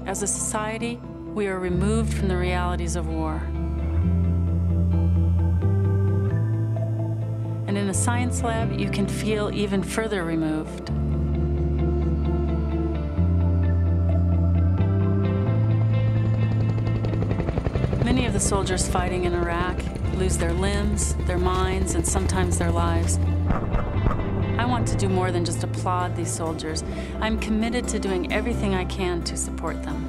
As a society, we are removed from the realities of war. And in a science lab, you can feel even further removed. Many of the soldiers fighting in Iraq lose their limbs, their minds, and sometimes their lives. I want to do more than just applaud these soldiers. I'm committed to doing everything I can to support them.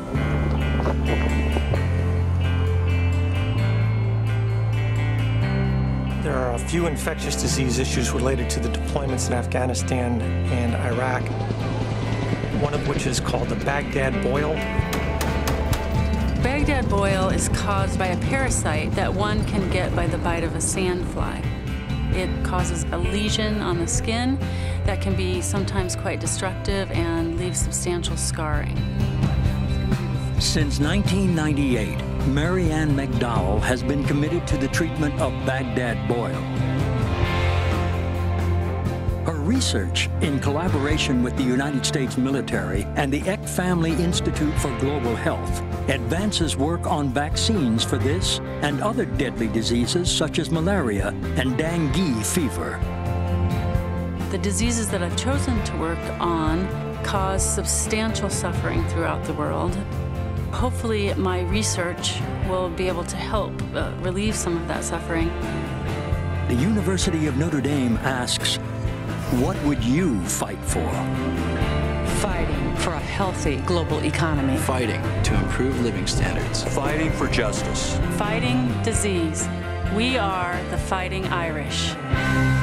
There are a few infectious disease issues related to the deployments in Afghanistan and Iraq, one of which is called the Baghdad boil. Baghdad boil is caused by a parasite that one can get by the bite of a sandfly. It causes a lesion on the skin that can be sometimes quite destructive and leave substantial scarring. Since 1998, Mary Ann McDowell has been committed to the treatment of Baghdad boil. Her research, in collaboration with the United States military and the Eck Family Institute for Global Health, advances work on vaccines for this and other deadly diseases such as malaria and dengue fever. The diseases that I've chosen to work on cause substantial suffering throughout the world. Hopefully, my research will be able to help relieve some of that suffering. The University of Notre Dame asks, what would you fight for? Fighting for a healthy global economy. Fighting to improve living standards. Fighting for justice. Fighting disease. We are the Fighting Irish.